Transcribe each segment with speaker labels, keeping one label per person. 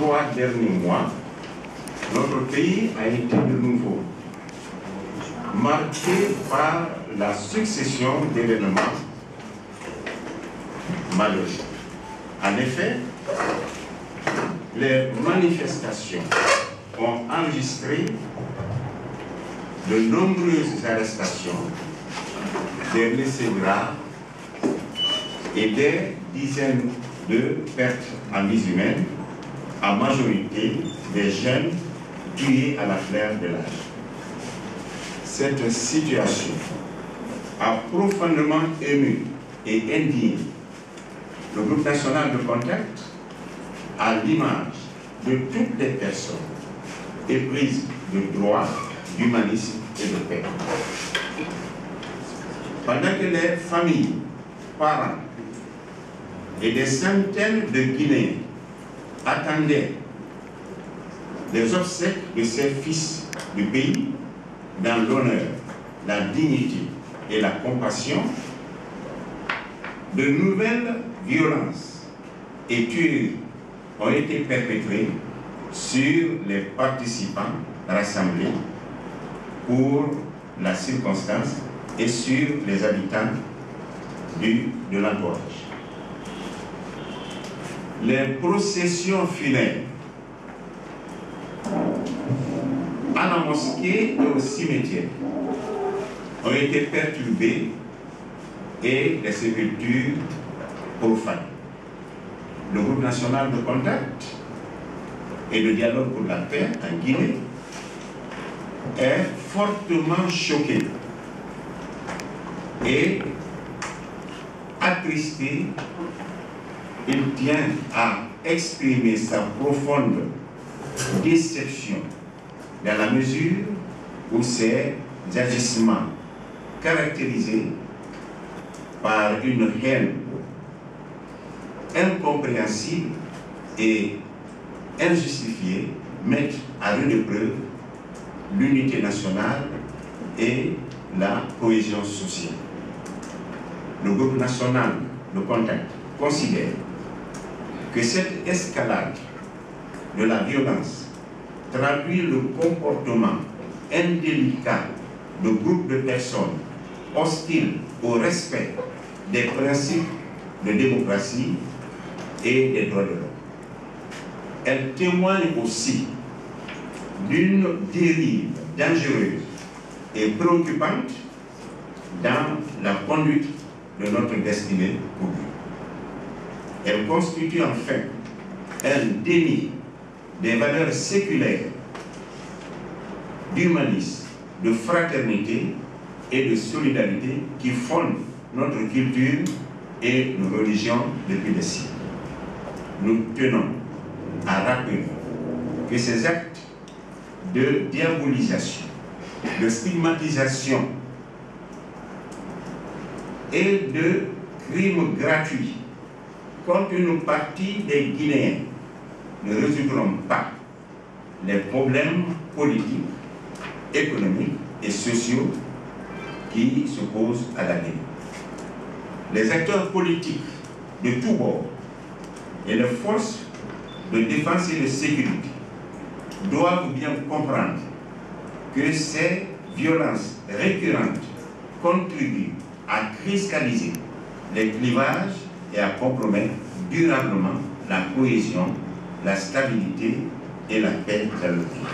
Speaker 1: 3 derniers mois, notre pays a été de nouveau marqué par la succession d'événements malheureux. En effet, les manifestations ont enregistré de nombreuses arrestations, des blessés graves et des dizaines de pertes en vie humaine, en majorité des jeunes tués à la fleur de l'âge. Cette situation a profondément ému et indigné le groupe national de contact à l'image de toutes les personnes éprises de droit, d'humanisme et de paix. Pendant que les familles, parents et des centaines de Guinéens attendaient les obsèques de ces fils du pays dans l'honneur, la dignité et la compassion, de nouvelles violences et tueries ont été perpétrées sur les participants rassemblés pour la circonstance et sur les habitants de l'entourage. Les processions funèbres à la mosquée et au cimetière ont été perturbées et les sépultures profanées. Le groupe national de contact et de dialogue pour la paix en Guinée est fortement choqué et attristé. Il tient à exprimer sa profonde déception dans la mesure où ces agissements caractérisés par une haine incompréhensible et injustifiée mettent à rude épreuve l'unité nationale et la cohésion sociale. Le groupe national de contact considère que cette escalade de la violence traduit le comportement indélicat de groupes de personnes hostiles au respect des principes de démocratie et des droits de l'homme. Elle témoigne aussi d'une dérive dangereuse et préoccupante dans la conduite de notre destinée commune. Elle constitue enfin un déni des valeurs séculaires d'humanisme, de fraternité et de solidarité qui fondent notre culture et nos religions depuis des siècles. Nous tenons à rappeler que ces actes de diabolisation, de stigmatisation et de crimes gratuits contre une partie des Guinéens ne résoudront pas les problèmes politiques, économiques et sociaux qui se posent à la Guinée. Les acteurs politiques de tous bords et les forces de défense et de sécurité doivent bien comprendre que ces violences récurrentes contribuent à cristalliser les clivages et à compromettre durablement la cohésion, la stabilité et la paix dans le pays.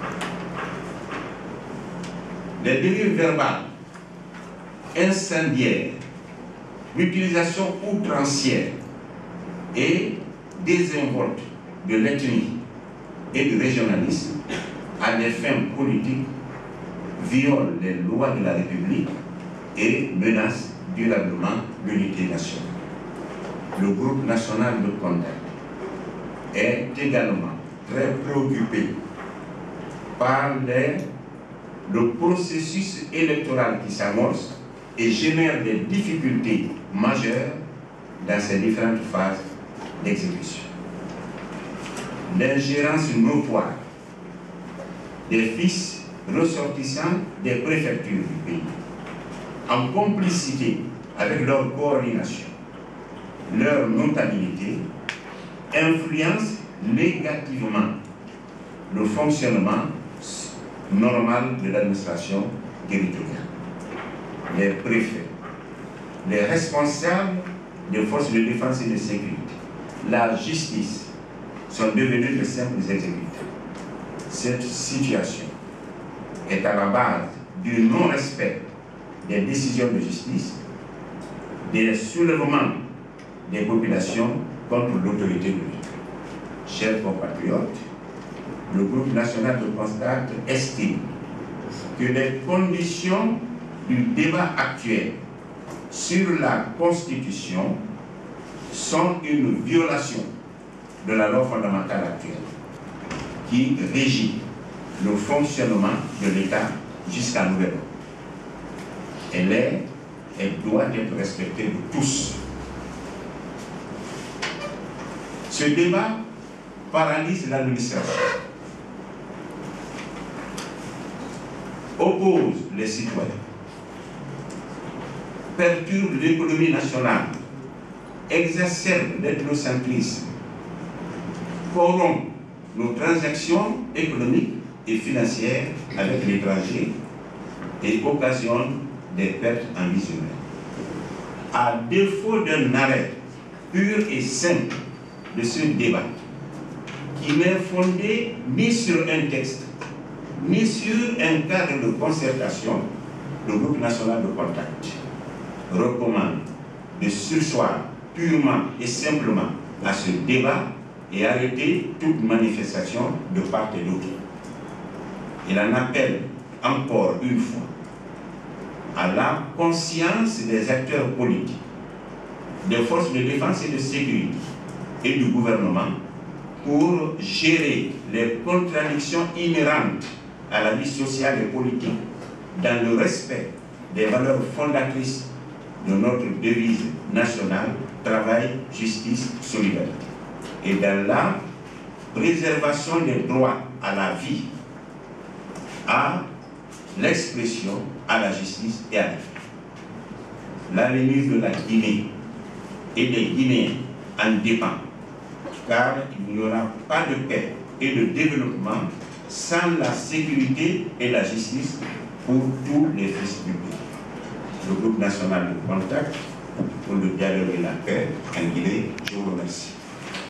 Speaker 1: Les dérives verbales, incendiaires, l'utilisation outrancière et désinvolte de l'ethnie et du régionalisme à des fins politiques violent les lois de la République et menacent durablement l'unité nationale. Le groupe national de contact est également très préoccupé par le processus électoral qui s'amorce et génère des difficultés majeures dans ces différentes phases d'exécution. L'ingérence notoire des fils ressortissants des préfectures du pays, en complicité avec leur coordination, leur notabilité, influence négativement le fonctionnement normal de l'administration territoriale. Les préfets, les responsables des forces de défense et de sécurité, la justice sont devenus de simples exécutants. Cette situation est à la base du non-respect des décisions de justice, des soulèvements des populations contre l'autorité de l'État. Chers compatriotes, le groupe national de Contact estime que les conditions du débat actuel sur la Constitution sont une violation de la loi fondamentale actuelle qui régit le fonctionnement de l'État jusqu'à nouvel ordre. Elle doit être respectée de tous. Ce débat paralyse l'administration, oppose les citoyens, perturbe l'économie nationale, exacerbe l'ethnocentrisme, corrompt nos transactions économiques et financières avec l'étranger et occasionne des pertes en vie humaine. À défaut d'un arrêt pur et simple de ce débat, qui n'est fondé ni sur un texte, ni sur un cadre de concertation, le groupe national de Contact recommande de surseoir purement et simplement à ce débat et arrêter toute manifestation de part et d'autre. Il en appelle encore une fois à la conscience des acteurs politiques, des forces de défense et de sécurité et du gouvernement pour gérer les contradictions inhérentes à la vie sociale et politique dans le respect des valeurs fondatrices de notre devise nationale, travail, justice, solidarité, et dans la préservation des droits à la vie, à l'expression, à la justice et à la vie. L'avenir de la Guinée et des Guinéens en dépend, car il n'y aura pas de paix et de développement sans la sécurité et la justice pour tous les fils du pays. Le groupe national de Contact pour le dialogue et la paix en Guinée, je vous remercie.